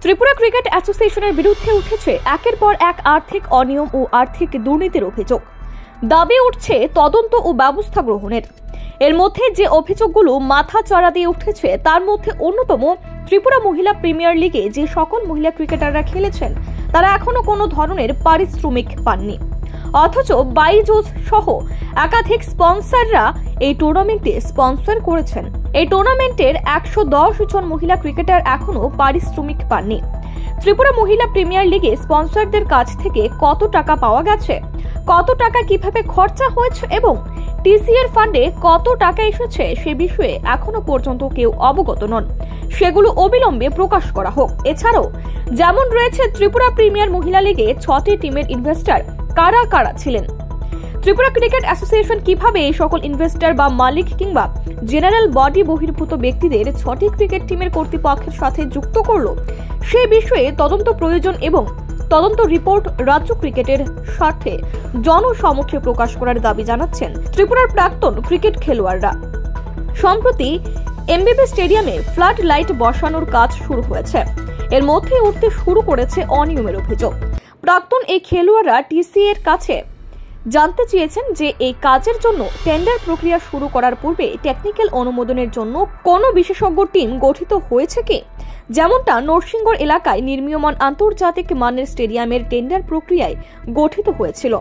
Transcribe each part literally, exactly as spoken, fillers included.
Tripura cricket অ্যাসোসিয়েশনের বিরুদ্ধে উঠেছে একের পর এক আর্থিক অনিয়ম ও আর্থিক দুর্নীতির অভিযোগ। দাবি উঠছে তদন্ত ও ব্যবস্থা গ্রহণের। এর মধ্যে যে অভিযোগগুলো মাথা চাড়া দিয়ে উঠেছে তার মধ্যে অন্যতম, ত্রিপুরা মহিলা প্রিমিয়ার লিগে যে সকল মহিলা ক্রিকেটাররা খেলেছেন তারা এখনো কোনো ধরনের পারিশ্রমিক পাননি, অথচ বাইজোস সহ একাধিক স্পন্সররা এই টুর্নামেন্টে স্পন্সর করেছেন। এই টুর্নামেন্টের একশো দশ জন মহিলা ক্রিকেটার এখনো পারিশ্রমিক পাননি। ত্রিপুরা মহিলা প্রিমিয়ার লিগে স্পন্সরদের কাছ থেকে কত টাকা পাওয়া গেছে, কত টাকা কিভাবে খরচা হয়েছে এবং টিসিএর ফান্ডে কত টাকা এসেছে সে বিষয়ে এখনো পর্যন্ত কেউ অবগত নন। সেগুলো অবিলম্বে প্রকাশ করা হোক। এছাড়াও যেমন রয়েছে ত্রিপুরা প্রিমিয়ার মহিলা লিগে ছটি টিমের ইনভেস্টর কারা কারা ছিলেন, ত্রিপুরা ক্রিকেট অ্যাসোসিয়েশন কিভাবে এই সকল ইনভেস্টর বা মালিক কিংবা জেনারেল বডি বহির্ভূত ব্যক্তিদের ছটি ক্রিকেট টিমের কর্তৃপক্ষের সাথে যুক্ত করল, সে বিষয়ে তদন্ত প্রয়োজন এবং তদন্ত রিপোর্ট রাজ্য ক্রিকেটের স্বার্থে জনসমক্ষে প্রকাশ করার দাবি জানাচ্ছেন ত্রিপুরার প্রাক্তন ক্রিকেট খেলোয়াড়রা। সম্প্রতি এমবিবি স্টেডিয়ামে ফ্লাড লাইট বসানোর কাজ শুরু হয়েছে। এর মধ্যে উঠতে শুরু করেছে অনিয়মের অভিযোগ। প্রাক্তন এই খেলোয়াড়রা টিসি এর কাছে জানতে চেয়েছেন যে এই কাজের জন্য টেন্ডার প্রক্রিয়া শুরু করার পূর্বে টেকনিক্যাল অনুমোদনের জন্য কোনো বিশেষজ্ঞ টিম গঠিত হয়েছে কি, যেমনটা নরসিংগড় এলাকায় নির্মীয়মান আন্তর্জাতিক মানের স্টেডিয়ামের টেন্ডার প্রক্রিয়ায় গঠিত হয়েছিল।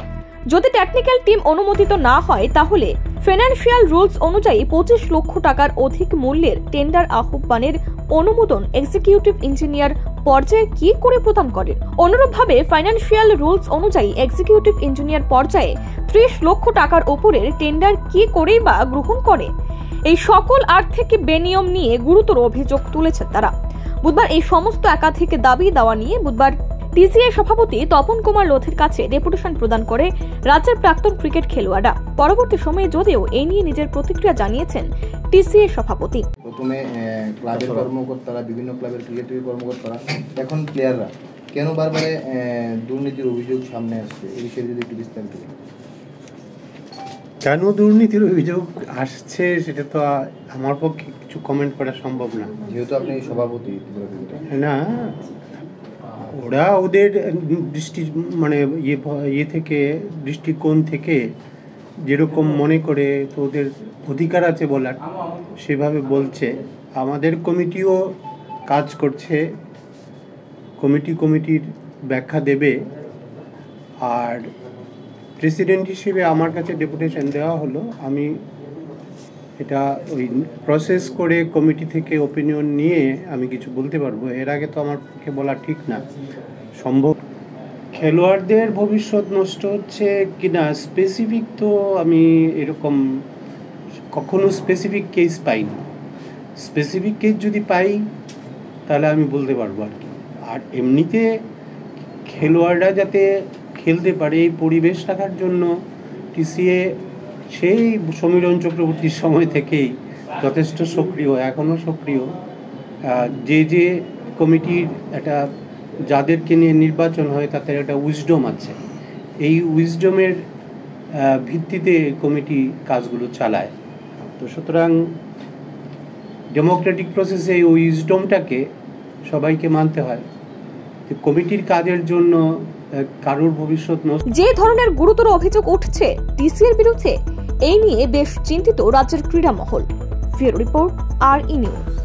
যদি টেকনিক্যাল টিম অনুমোদিত না হয় তাহলে ফিনান্সিয়াল রুলস অনুযায়ী পঁচিশ লক্ষ টাকার অধিক মূল্যের টেন্ডার আহ্বানের অনুমোদন এক্সিকিউটিভ ইঞ্জিনিয়ার পর্যায়ে কি করে প্রদান করেন। অনুরূপভাবে ফাইন্যান্সিয়াল রুলস অনুযায়ী এক্সিকিউটিভ ইঞ্জিনিয়ার পর্যায়ে ত্রিশ লক্ষ টাকার উপরের টেন্ডার কি করে বা গ্রহণ করে। এই সকল আর্থিক বেনিয়ম নিয়ে গুরুতর অভিযোগ তুলেছেন তারা। বুধবার এই সমস্ত একাধিক দাবি দেওয়া নিয়ে বুধবার টিসিএ সভাপতি তপন কুমার লোধের কাছে ডেপুটেশন প্রদান করে রাজ্যের প্রাক্তন ক্রিকেট খেলোয়াড়রা। পরবর্তী সময়ে যদিও এই নিয়ে নিজের প্রতিক্রিয়া জানিয়েছেন টিসিএ সভাপতি। প্রথমে ক্লাবের কর্মকর্তারা, বিভিন্ন ক্লাবের ক্রিকেটের কর্মকর্তারা, এখন প্লেয়াররা কেন বারবার দুর্নীতির অভিযোগ সামনে আসছে, এই বিষয়ে যদি একটু বিস্তারিত। কেন দুর্নীতির অভিযোগ আসছে সেটা তো আমার পক্ষে কিছু কমেন্ট করা সম্ভব না, যেহেতু আপনি সভাপতি। না, ওরা ওদের দৃষ্টি মানে ইয়ে ইয়ে থেকে দৃষ্টিকোণ থেকে যেরকম মনে করে, তো ওদের অধিকার আছে বলার, সেভাবে বলছে। আমাদের কমিটিও কাজ করছে, কমিটি কমিটির ব্যাখ্যা দেবে। আর প্রেসিডেন্ট হিসেবে আমার কাছে ডেপুটেশন দেওয়া হলো, আমি এটা ওই প্রসেস করে কমিটি থেকে ওপিনিয়ন নিয়ে আমি কিছু বলতে পারবো। এর আগে তো আমার পক্ষে বলা ঠিক না, সম্ভব। খেলোয়াড়দের ভবিষ্যৎ নষ্ট হচ্ছে কিনা স্পেসিফিক তো আমি এরকম কখনো স্পেসিফিক কেস পাইনি। স্পেসিফিক কেস যদি পাই তাহলে আমি বলতে পারবো আর কি। আর এমনিতে খেলোয়াড়রা যাতে খেলতে পারে এই পরিবেশ রাখার জন্য টিসিএ সেই সমীরণ চক্রবর্তীর সময় থেকেই যথেষ্ট সক্রিয়, এখনও সক্রিয়। যে যে কমিটির একটা যাদেরকে নিয়ে নির্বাচন হয় তাদের একটা উইজডম আছে, এই উইজডমের ভিত্তিতে কমিটি কাজগুলো চালায়। তো সুতরাং ডেমোক্রেটিক প্রসেসে এই উইজডমটাকে সবাইকে মানতে হয়। কমিটির কাজের জন্য কারোর ভবিষ্যৎ নষ্ট। যে ধরনের গুরুতর অভিযোগ উঠছে টিসিএর বিরুদ্ধে, এই নিয়ে বেশ চিন্তিত রাজ্যের ক্রীড়া মহল। Bureau report, R E news.